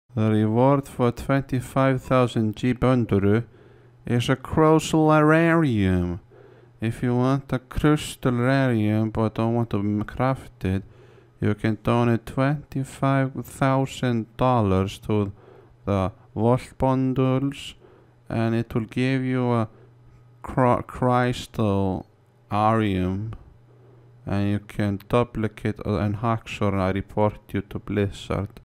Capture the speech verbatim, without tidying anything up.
The reward for twenty-five thousand G bunduru is a crystalarium. If you want a crystalarium but don't want to craft it, you can donate twenty-five thousand dollars to the Vault Bundles, and it will give you a crystal arium, and you can duplicate and hacksaw and I report you to Blizzard.